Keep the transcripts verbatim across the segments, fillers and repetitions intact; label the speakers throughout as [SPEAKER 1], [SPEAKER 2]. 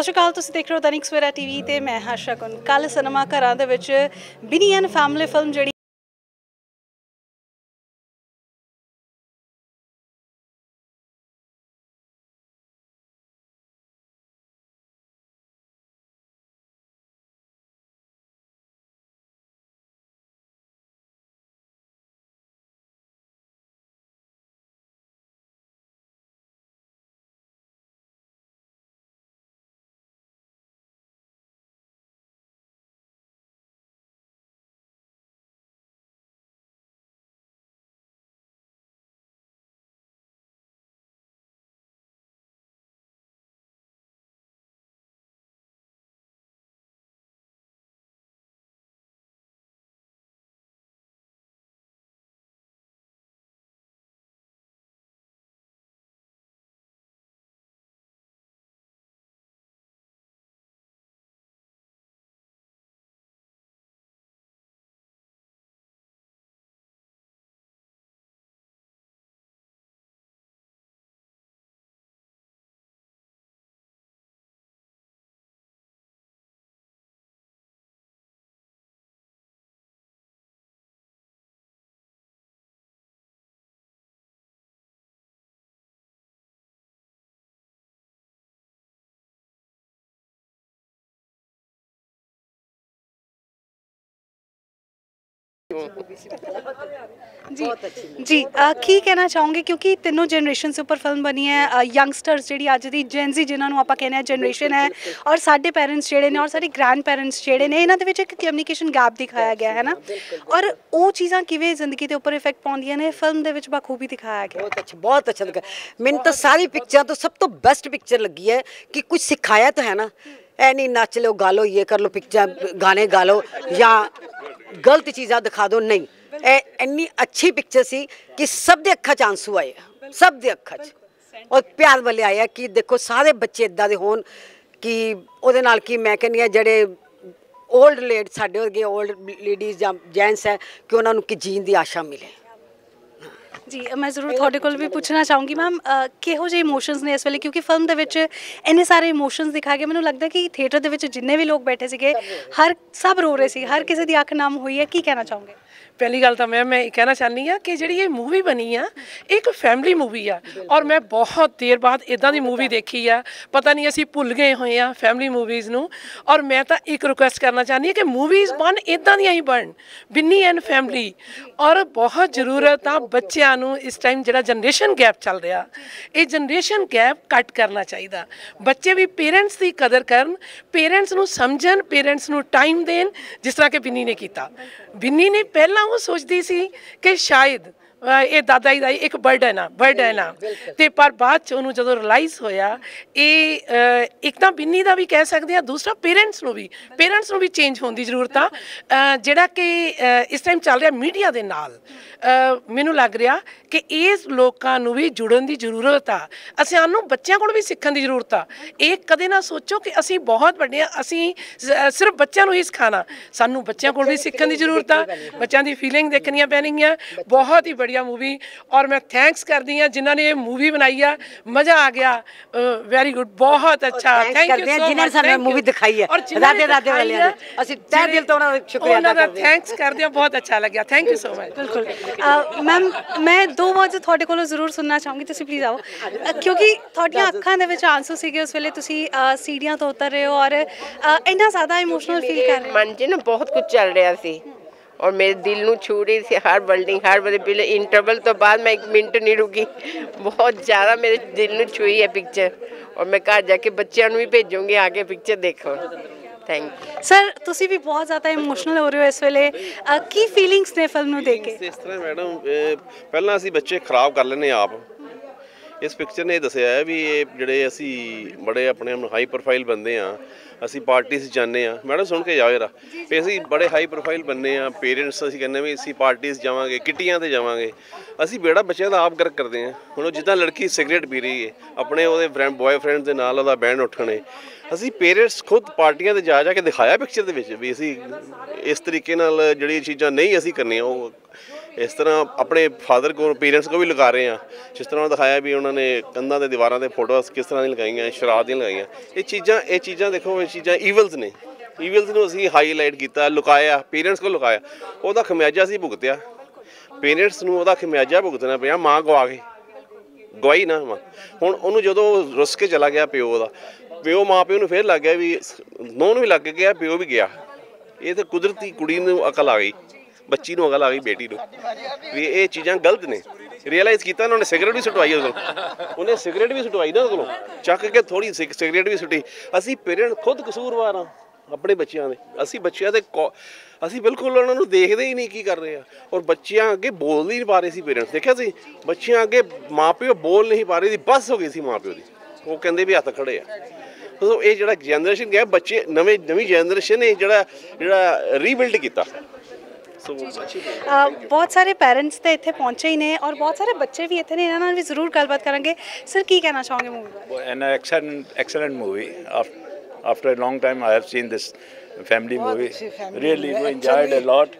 [SPEAKER 1] ਸ਼੍ਰੀ ਅਕਾਲ, ਤੁਸੀਂ ਦੇਖ ਰਹੇ ਹੋ ਦੈਨਿਕ ਸਵੇਰਾ ਟੀਵੀ ਤੇ ਮੈਂ ਹਾਂ ਸ਼ਗੁਨ। ਕੱਲ ਸਿਨੇਮਾ ਘਰਾਂ ਦੇ ਵਿੱਚ ਬਿਨੀ ਐਂਡ ਫੈਮਿਲੀ ਫਿਲਮ ਜਿਹੜੀ जी जी की कहना चाहूँगी क्योंकि तीनों जनरेशन से ऊपर फिल्म बनी है। यंगस्टर्स जी अज की जेनजी जिन्होंने आप कहने जनरेशन है और साढ़े पेरेंट्स जोड़े ने और साढ़े ग्रैंड पेरेंट्स जोड़े ने इन्होंने एक कम्यूनीकेशन गैप दिखाया गया है ना, और वो चीज़ां किवें जिंदगी के उपर इफेक्ट पाउंदियां ने फिल्म दे विच बखूबी दिखाया गया।
[SPEAKER 2] बहुत अच्छा बहुत अच्छा लगा मैंने तो सारी पिक्चर तो सब तो बेस्ट पिक्चर लगी है कि कुछ सिखाया तो है ना, ऐ नहीं नच लो गा लो ये कर लो पिक्चर गाने गा लो या गलत चीज़ा दिखा दो, नहीं इन्नी अच्छी पिक्चर सी कि सब दे अखा च आंसू आए, सब दे अखा च और प्यार वाले आए कि देखो सारे बच्चे इदां दे होण कि उहदे नाल कि मैं कहनी है जेहड़े ओल्ड लेड साडे वर्गे ओल्ड लेडीज़ या जेंट्स है कि उन्होंने कि जीण दी आशा मिले।
[SPEAKER 1] जी मैं जरूर थोड़े को भी पूछना चाहूँगी मैम किहो जे इमोशनस ने इस वेले, क्योंकि फिल्म दे विच इन्ने सारे इमोशनस दिखाए गए, मैनूं लगता है कि थिएटर दे विच जिन्ने भी लोग बैठे सीगे हर सब रो रहे सी, हर किसी दी अख नाम हुई है। की कहना चाहोगे?
[SPEAKER 3] पहली गल तो मैं मैं कहना चाहनी हाँ कि जी ये मूवी बनी आ एक फैमिली मूवी आ और मैं बहुत देर बाद इदां दी मूवी देखी आ, पता नहीं असी भुल गए हुए हैं फैमिली मूवीज़ नूं। और मैं तो एक रिक्वेस्ट करना चाहनी कि मूवीज़ बन इदां दियां ही बन, बिन्नी एंड फैमिली। और बहुत जरूरत आ बच्चों नूं इस टाइम जिहड़ा जनरेशन गैप चल रहा, ये जनरेशन गैप घट करना चाहिए। बच्चे भी पेरेंट्स की कदर करन, पेरेंट्स नूं समझन, पेरेंट्स नूं टाइम देन, जिस तरह कि बिन्नी ने किया। बिन्नी ने पहला वो सोचती सी कि शायद ये दादा जी का एक बर्डन आ बर्डन आ ते पर बाद च उन्होंने जो रिलाइज़ होया ये एक तो बिन्नी का भी कह सकते हैं, दूसरा पेरेंट्स नूं भी पेरेंट्स नूं भी चेंज होने की जरूरत आ। जिहड़ा कि इस टाइम चल रहा मीडिया के नाल मैनूं लग रहा कि इस लोगों नूं भी जुड़न की जरूरत आ, सानूं बच्चों को भी सीखण की जरूरत आ। एक कदे ना सोचो कि असीं बहुत वड्डे असीं सिर्फ बच्चों को ही सिखाना, सानूं बच्चों को भी सीखण की जरूरत आ, बच्चों की फीलिंग देखनियां पैणगियां। बहुत ही बढ़िया मूवी और मैं थैंक्स करती हाँ जिन्होंने ये मूवी बनाई है, मज़ा आ गया, वेरी गुड, बहुत अच्छा, थैंक यू सो मच।
[SPEAKER 2] जिन्होंने मूवी दिखाई है राधे राधे वाले ने ਅਸੀਂ ਤਹਿ ਦਿਲ ਤੋਂ ਉਹਨਾਂ ਦਾ ਸ਼ੁਕਰੀਆ ਅਦਾ ਕਰਦੇ ਹਾਂ,
[SPEAKER 3] थैंक्स करते हैं, बहुत अच्छा लगा, थैंक यू सो मच।
[SPEAKER 1] बिल्कुल मैम मैं दो वर्ड थोड़े को जरूर सुनना चाहूँगी, तुसीं प्लीज़ आओ, क्योंकि थोड़ियां अखां दे विच आंसू सीगे उस वेले तुसीं सीढ़ियां तो उतर रहे हो और इन्ना ज़्यादा इमोशनल फील कर रहे हो।
[SPEAKER 4] मन च ना बहुत कुछ चल रहा सी और मेरे दिल नूं छू रही थी हर वर्डिंग हर वाले पिछले इंटरवल तो बाद मैं एक मिनट नहीं रुकी, बहुत ज़्यादा मेरे दिल नूं छुई है पिक्चर और मैं घर जाके बच्चों भी भेजूँगी आके पिक्चर देखो। थैंक यू
[SPEAKER 1] सर, तुसी भी बहुत ज़्यादा इमोशनल हो रहे हो इस वेले, की फीलिंग्स ने फिल्म नूं देख के?
[SPEAKER 5] इस तरह मैडम पहला असीं बच्चे खराब कर लेने आप, इस पिक्चर ने दसिया है भी ये जिहड़े असी बड़े अपने हाई प्रोफाइल बंदे हाँ, असी पार्टी जाने हाँ, मैडम सुन के जाओ जरा भी असी बड़े हाई प्रोफाइल बंदे हाँ, पेरेंट्स असी कहने भी असी पार्टी जावांगे किट्टियां ते जावांगे, असी बेड़ा बच्चों का आप गर्क करते हैं। हुण जिद्दां लड़की सिगरेट पी रही है अपने वो फ्रेंड बॉयफ्रेंड के नाल उहदा बैंड उठने, असी पेरेंट्स खुद पार्टियां ते जा जाके दिखाया पिक्चर दे विच भी असी इस तरीके नाल जिहड़ी चीज़ां नहीं असी करनियां वो इस तरह अपने फादर को पेरेंट्स को भी लगा रहे हैं। जिस तरह दिखाया भी उन्होंने कंधा ते दीवारां ते फोटोस किस तरह दी लगाईयां, शराब दी लगाईयां, ये चीज़ां ये चीज़ां देखो, ये चीज़ां ईवल्स ने, ईवल्स नूं असीं हाईलाइट किया, लुकाया, पेरेंट्स को लुकाया, उहदा खमियाजा असीं भुगतिया, पेरेंट्स नूं उहदा खमियाजा भुगतना पिया, माँ गवा गई, गवाई ना माँ। हुण उहनूं जदों रुस के चला गया प्यो दा, प्यो माँ प्यो नूं फिर लग गया भी, नूंह नूं भी लग गया, प्यो भी गया। ये तो कुदरती कुड़ी नूं अकल आ गई, बच्ची नूं अकल आ गई, बेटी नूं भी ये चीज़ां गलत ने। रियलाइज़ किया उन्होंने, सिगरेट भी सुटवाई उस उन्हें सिगरेट भी सुटवाई ना उस चक के थोड़ी सिगरेट भी सुटी। असी पेरेंट खुद कसूरवार हाँ अपने बच्चों के, असी बच्चों के असी बिल्कुल उन्होंने देखते ही नहीं की कर रहे हैं, और बच्चियां अगे बोल ही नहीं पा रहे सी। पेरेंट्स देखा सी बच्चियां अगे माँ प्यो बोल नहीं पा रही थी, बस हो गई सी माँ प्यो की, वो कहते भी हथ खड़े आ। तो ये जो जनरेशन गया बच्चे नवे नवी जनरेशन ने जो रीबिल्ड किया।
[SPEAKER 1] Uh, बहुत सारे पेरेंट्स तो इतने पहुंचे ही ने और बहुत सारे बच्चे भी इतने, इन्हां नाल भी जरूर गलबात करांगे। सर की कहना चाहोगे मूवी बारे?
[SPEAKER 6] An excellent excellent movie. After a long time I have seen this family movie. Really enjoyed a lot.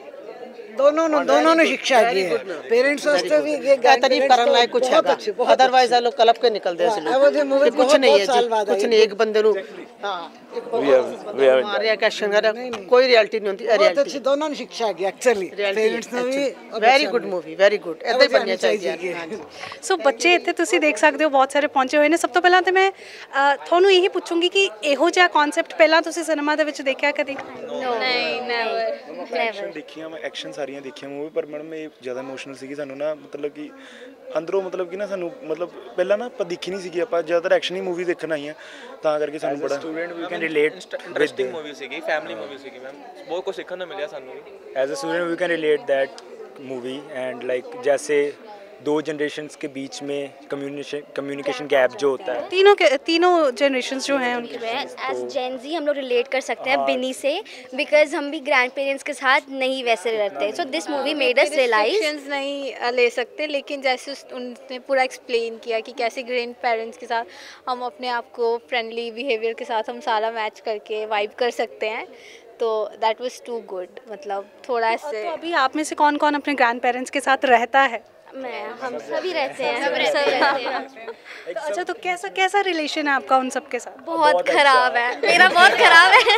[SPEAKER 7] दोनों ने दोनों ने शिक्षा दी है, पेरेंट्स वास्ते भी ये
[SPEAKER 8] तारीफ करने लायक कुछ है, अदरवाइज लोग कलप के निकलते हैं लोग, कुछ नहीं है जी, कुछ नहीं। एक बंदे नु हां
[SPEAKER 6] We have we have
[SPEAKER 8] मारिया क्वेश्चन कर कोई रियलिटी नहीं होती,
[SPEAKER 7] बहुत अच्छी दोनों ने शिक्षा की एक्चुअली, पेरेंट्स ने भी
[SPEAKER 8] very good movie, very good, ऐसे ही बननी चाहिए। हां जी
[SPEAKER 1] सो बच्चे ਇੱਥੇ ਤੁਸੀਂ ਦੇਖ ਸਕਦੇ ਹੋ ਬਹੁਤ ਸਾਰੇ ਪਹੁੰਚੇ ਹੋਏ ਨੇ। ਸਭ ਤੋਂ ਪਹਿਲਾਂ ਤੇ ਮੈਂ ਤੁਹਾਨੂੰ ਇਹੀ ਪੁੱਛੂੰਗੀ ਕਿ ਇਹੋ ਜਿਹਾ ਕਨਸੈਪਟ ਪਹਿਲਾਂ ਤੁਸੀਂ ਸਿਨੇਮਾ ਦੇ ਵਿੱਚ ਦੇਖਿਆ ਕਦੀ?
[SPEAKER 9] ਨਹੀਂ ਨੈਵਰ
[SPEAKER 10] ਨੈਵਰ ਦੇਖੀਆਂ ਮੈਂ, ਐਕਸ਼ਨ ਸਾਰੀਆਂ ਦੇਖੀਆਂ ਮੂਵੀ, ਪਰ ਮੈਡਮ ਇਹ ਜ਼ਿਆਦਾ ਇਮੋਸ਼ਨਲ ਸੀਗੀ ਸਾਨੂੰ ਨਾ, ਮਤਲਬ ਕਿ ਅੰਦਰੋਂ ਮਤਲਬ ਕਿ ਨਾ ਸਾਨੂੰ ਮਤਲਬ ਪਹਿਲਾਂ ਨਾ ਆਪਾਂ ਦੇਖੀ ਨਹੀਂ ਸੀਗੀ, ਆਪਾਂ ਜ਼ਿਆਦਾਤਰ ਐਕਸ਼ਨ ਹੀ ਮੂਵੀ ਦੇਖਣ ਆਈ ਹਾਂ, ਤਾਂ ਕਰਕੇ ਸਾਨੂੰ ਬੜਾ student we can relate,
[SPEAKER 11] interesting movie ਸੀਗੀ, ਫੈਮਿਲੀ ਮੂਵੀ ਸੀਗੀ ਮੈਮ, ਬਹੁਤ ਕੁਝ ਸਿੱਖਣ ਨੂੰ ਮਿਲਿਆ ਸਾਨੂੰ ਵੀ।
[SPEAKER 10] As a student we can relate that movie and like जैसे दो जनरेशन्स के बीच में कम्युनिकेशन कम्युनिकेशन गैप जो होता है,
[SPEAKER 1] तीनों के तीनों जनरेशन्स जो हैं उनके
[SPEAKER 9] एज जेन ज़ी हम लोग रिलेट कर सकते हैं बिनी से, बिकॉज हम भी ग्रैंड पेरेंट्स के साथ नहीं वैसे रहते, so this movie made us realise
[SPEAKER 12] नहीं ले सकते, लेकिन जैसे उन्होंने पूरा एक्सप्लेन किया कि कैसे ग्रैंड पेरेंट्स के साथ हम अपने आप को फ्रेंडली बिहेवियर के साथ हम सारा मैच करके वाइब कर सकते हैं, तो दैट वाज टू गुड। मतलब थोड़ा ऐसे
[SPEAKER 1] तो अभी आप में से कौन कौन अपने ग्रैंड पेरेंट्स के साथ रहता है?
[SPEAKER 9] मैं हम सभी रहते हैं, सब रहते हैं।
[SPEAKER 1] तो अच्छा, तो कैसा कैसा रिलेशन है आपका उन सब के साथ?
[SPEAKER 9] बहुत खराब है, मेरा बहुत खराब है।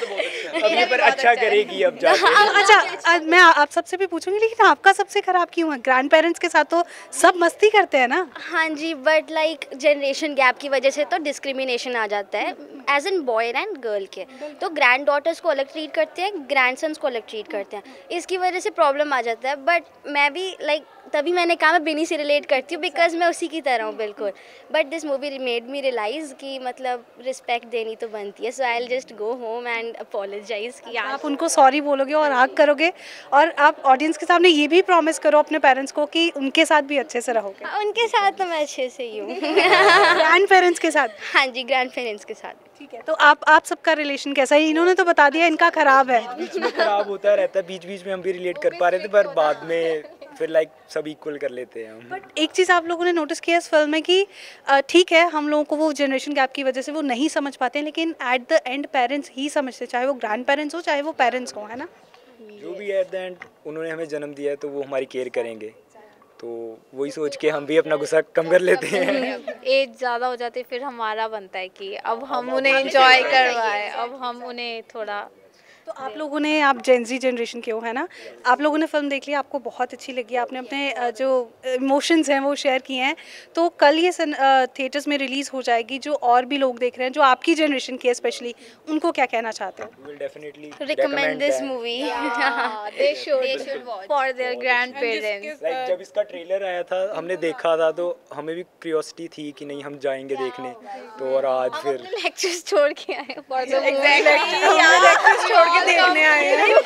[SPEAKER 10] अभी पर अच्छा करेगी अब जाके।
[SPEAKER 1] अच्छा, मैं आप सबसे भी पूछूंगी, लेकिन आपका सबसे खराब क्यों है? ग्रैंड पेरेंट्स के साथ तो सब मस्ती करते हैं ना।
[SPEAKER 9] हाँ जी, बट लाइक जनरेशन गैप की वजह से तो डिस्क्रिमिनेशन आ जाता है as an boy and girl के, तो ग्रैंड डॉटर्स को अलग ट्रीट करते हैं, ग्रैंड सन्स को अलग ट्रीट करते हैं, इसकी वजह से प्रॉब्लम आ जाता है। बट मैं भी लाइक तभी मैंने कहा मैं बिनी से रिलेट करती हूँ, बिकॉज मैं उसी की तरह हूँ बिल्कुल। But this movie made me realise कि मतलब रिस्पेक्ट देनी तो बनती है, so I will just go home and apologise कि
[SPEAKER 1] आप उनको सॉरी बोलोगे और हक करोगे, और आप ऑडियंस के सामने ये भी प्रॉमिस करो अपने पेरेंट्स को कि उनके साथ भी अच्छे से रहोगे।
[SPEAKER 9] उनके साथ तो मैं अच्छे से ही हूँ।
[SPEAKER 1] ग्रैंड पेरेंट्स के साथ?
[SPEAKER 9] हाँ जी, ग्रैंड पेरेंट्स के साथ।
[SPEAKER 1] ठीक है, तो आप आप सबका रिलेशन कैसा है? इन्होंने तो बता दिया इनका खराब है,
[SPEAKER 10] बीच में खराब होता रहता है, बीच बीच में हम भी रिलेट कर पा रहे थे, पर बाद में फिर लाइक सब इक्वल कर लेते हैं हम।
[SPEAKER 1] बट एक चीज़ आप लोगों ने नोटिस किया इस फिल्म में कि ठीक है हम लोगों को वो जनरेशन गैप की वजह से वो नहीं समझ पाते हैं, लेकिन एट द एंड पेरेंट्स ही समझते, चाहे वो ग्रैंड पेरेंट्स हो चाहे वो पेरेंट्स हो, है ना?
[SPEAKER 10] जो भी एट द एंड उन्होंने हमें जन्म दिया है तो वो हमारी केयर करेंगे, तो वही सोच के हम भी अपना गुस्सा कम कर लेते हैं।
[SPEAKER 12] एज ज़्यादा हो जाती है फिर हमारा बनता है कि अब हम उन्हें एंजॉय करवाएं, अब हम उन्हें थोड़ा।
[SPEAKER 1] तो आप लोगों ने, आप जेनजी जनरेशन के हो है ना, आप लोगों ने फिल्म देख ली, आपको बहुत अच्छी लगी, आपने अपने जो इमोशंस हैं वो शेयर किए हैं, तो कल ये थिएटर्स में रिलीज़ हो जाएगी, जो और भी लोग देख रहे हैं जो आपकी जनरेशन के स्पेशली, उनको क्या कहना चाहते हैं?
[SPEAKER 10] We will definitely
[SPEAKER 9] recommend this movie.
[SPEAKER 12] They should they should watch for their grandparents.
[SPEAKER 10] Like जब इसका ट्रेलर आया था हमने देखा था तो हमें भी क्यूरियोसिटी थी कि नहीं हम जाएंगे देखने, तो और आज फिर
[SPEAKER 12] लेक्चर्स छोड़ के आए for the movie.
[SPEAKER 1] लेक्चर्स छोड़ के देखने आए हैं।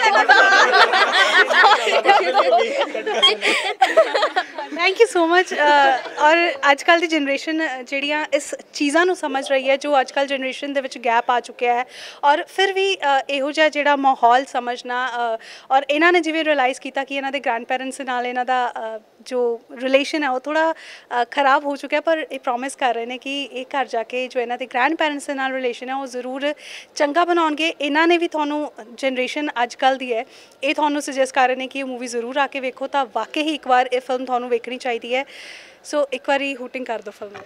[SPEAKER 1] Thank you so much. और आजकल दी जनरेशन ਜਿਹੜੀਆਂ ਇਸ ਚੀਜ਼ਾਂ ਨੂੰ ਸਮਝ ਰਹੀ ਹੈ, ਜੋ ਅੱਜਕੱਲ ਜਨਰੇਸ਼ਨ ਦੇ ਵਿੱਚ ਗੈਪ ਆ ਚੁੱਕਿਆ ਹੈ, ਔਰ ਫਿਰ ਵੀ ਇਹੋ ਜਿਹਾ ਜਿਹੜਾ ਮਾਹੌਲ ਸਮਝਣਾ, ਔਰ ਇਹਨਾਂ ਨੇ ਜਿਵੇਂ ਰਿਅਲਾਈਜ਼ ਕੀਤਾ ਕਿ ਇਹਨਾਂ ਦੇ ਗ੍ਰੈਂਡ ਪੈਰੈਂਟਸ ਨਾਲ ਇਹਨਾਂ ਦਾ जो रिलेशन है वो थोड़ा खराब हो चुका है, पर ये प्रॉमिस कर रहे हैं कि ये घर जाके जो इन्हों के ग्रैंड पेरेंट्स के नाल रिलेशन है वो जरूर चंगा बनाउणगे। इन्हों ने भी थोनों जनरेशन अजकल दी है ये थोनों सजेस्ट कर रहे हैं कि ये मूवी जरूर आके वेखो, तो वाकई ही एक बार ये फिल्म थोनों वेखनी चाहिए है। सो एक बार हूटिंग कर दो फिल्म।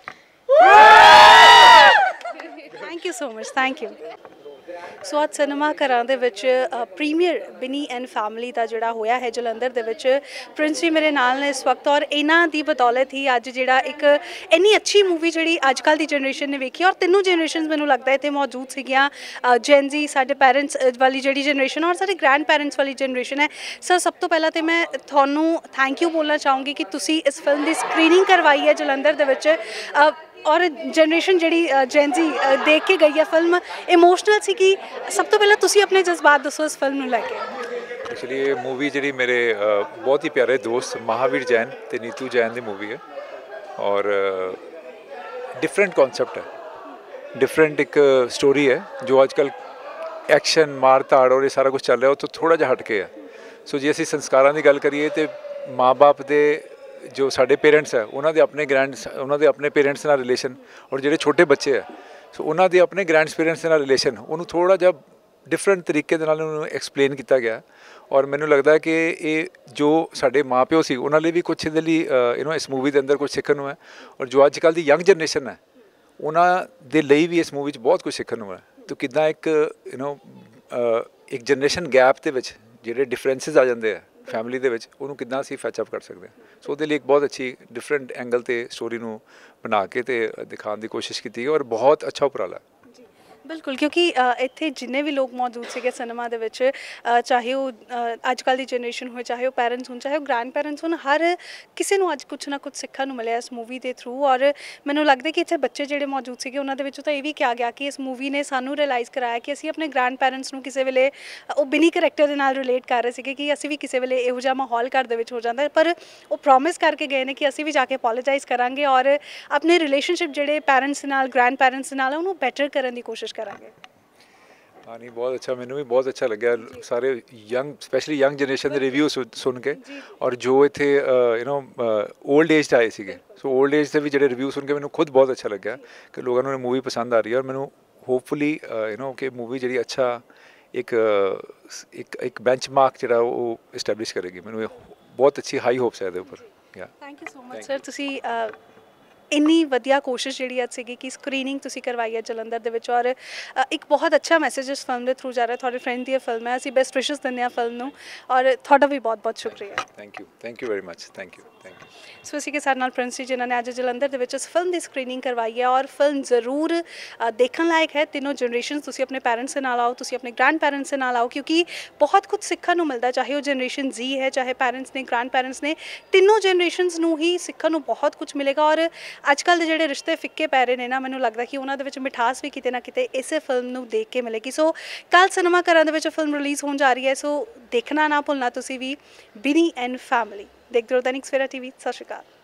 [SPEAKER 1] Thank you so much, thank you. So आज सिनेमा घरां दे विच प्रीमियर बिनी एंड फैमिली का जोड़ा होया है जलंधर दे विच। प्रिंस जी मेरे नाल ने इस वक्त, और इन्हां दी बदौलत ही अज जिहड़ा एक इन्नी अच्छी मूवी जिहड़ी अजकल दी जनरेशन ने वेखी, और तीनों जनरेशन मैनूं लगदा है इत्थे मौजूद सीगियां। जैन जी साडे पेरेंट्स वाली जिहड़ी जनरेशन और साडे ग्रैंड पेरेंट्स वाली जनरेशन है। सर सब तो पहला तो मैं तुहानूं थैंक यू बोलना चाहूँगी कि तुसी इस फिल्म की स्क्रीनिंग करवाई है जलंधर दे विच, और जनरेशन जी जैन जी देख के गई है फिल्म इमोशनल सी कि सब तो पहले तुसी अपने जज्बात दसो इस फिल्म लैके।
[SPEAKER 13] एक्चुअली ये मूवी जी मेरे बहुत ही प्यारे दोस्त महावीर जैन ते नीतू जैन की मूवी है, और डिफरेंट कॉन्सेप्ट है, डिफरेंट एक स्टोरी है जो आजकल एक्शन मार धाड़ और ये सारा कुछ चल रहा है तो थोड़ा जिहा हटके है। सो जे असीं संस्कारां दी गल करिए तो माँ बाप दे जो साढ़े पेरेंट्स है उन्होंने अपने ग्रैंड उन्होंने अपने पेरेंट्स नाल रिलेशन, और जो छोटे बच्चे है सो उन्होंने अपने ग्रैंड पेरेंट्स नाल रिलेशन उन्होंने थोड़ा जहा डिफरेंट तरीके दे नाल उन्होंने एक्सप्लेन किया गया। और मैनूं लगता है कि ये जो साढ़े माँ प्यो सी उन्होंने भी कुछ इहदे लई यू नो इस मूवी के अंदर कुछ सीखण नूं है, और जो अजकल दी यंग जनरेशन है उन्होंने लई भी इस मूवी बहुत कुछ सीखण नूं है। तो किद्दां एक यू नो एक जनरेशन गैप दे विच जिहड़े डिफरेंसिस आ जाते हैं फैमिली दे विच उहनूं किद्दां असीं फैच अप कर सकते हैं। सो उहदे लई एक बहुत अच्छी डिफरेंट एंगल ते स्टोरी नूं बना के ते दिखाने की कोशिश की है, और बहुत अच्छा उपराला है।
[SPEAKER 1] बिल्कुल, क्योंकि इत्थे जिन्ने भी लोग मौजूद थे सिनेमा दे विच, चाहे वो अजकल की जनरेशन हो, चाहे वो पेरेंट्स हो, चाहे वो ग्रैंड पेरेंट्स हो, हर किसी को अज कुछ ना कुछ सीखने को मिले इस मूवी के थ्रू। और मैनूं लगता है कि इत्थे बच्चे जिहड़े मौजूद थे उन्होंने तो ये भी कहा गया कि इस मूवी ने सानू रियलाइज़ कराया कि असीं अपने ग्रैंड पेरेंट्स नूं किसी वेले वो बिनी करैक्टर दे नाल रिलेट कर रहे थे कि असीं भी किसी वेले इहो जिहा माहौल घर दे विच हो जाता है, पर वो प्रॉमिस करके गए हैं कि असीं भी जाके अपॉलोजाइज़ करांगे और अपने रिलेशनशिप जिहड़े पेरेंट्स नाल ग्रैंड पेरेंट्स नाल उहनूं बैटर करने की कोशिश करांगे।
[SPEAKER 13] हाँ नहीं बहुत अच्छा, मैंने भी बहुत अच्छा लग्या सारे यंग स्पैशली यंग जनरेशन के रिव्यू सुन के, और जो इतने यू नो ओल्ड एज आए थे सो ओल्ड एज के भी जो रिव्यू सुन के मैंने खुद बहुत अच्छा लग्या कि लोगों ने मूवी पसंद आ रही है। और मैंने होपफुली यू नो कि मूवी जी अच्छा एक एक एक बेंचमार्क जो वो इस्टैबलिश करेगी। मैंने बहुत अच्छी हाई होप्स है उपर।
[SPEAKER 1] Thank you so much sir, तुसी इन्नी वधिया कोशिश जी अज सी कि स्क्रीनिंग तुसी करवाई है जलंधर दे विच, और एक बहुत अच्छा मैसेज इस फिल्म के थ्रू जा रहा है। थोड़े फ्रेंड की फिल्म है, असी बेस्ट विशेस दिंदे फिल्म नूं, और थोड़ा भी बहुत बहुत शुक्रिया।
[SPEAKER 13] Thank you thank you very much, thank you thank you.
[SPEAKER 1] So इसी के साथ नाल प्रिंस जी जिन्होंने अज जलंधर दे विच इस फिल्म की स्क्रीनिंग करवाई है, और फिल्म जरूर देखने लायक है। तीनों जनरेशन तुसी अपने पेरेंट्स के नाल आओ, तुसी अपने ग्रैंड पेरेंट्स के नाल आओ, क्योंकि बहुत कुछ सीखने को मिलता है, चाहे वो जनरेशन जी है, चाहे पेरेंट्स ने, ग्रैंड पेरेंट्स ने, तीनों जनरेशनस नूं ही सीखने को बहुत कुछ मिलेगा। और अजकल के जिहड़े रिश्ते फिक्के पै रहे हैं ना, मैनूं लगदा कि उन्हां दे विच मिठास भी किते ना किते इस फिल्म नूं देख के मिलेगी। सो कल सिनेमा घरां दे विच फिल्म रिलीज़ होण जा रही है, सो देखना ना भुलना तुसी भी बिनी एंड फैमिली। देखते रहो दैनिक सवेरा टीवी। सत श्री अकाल।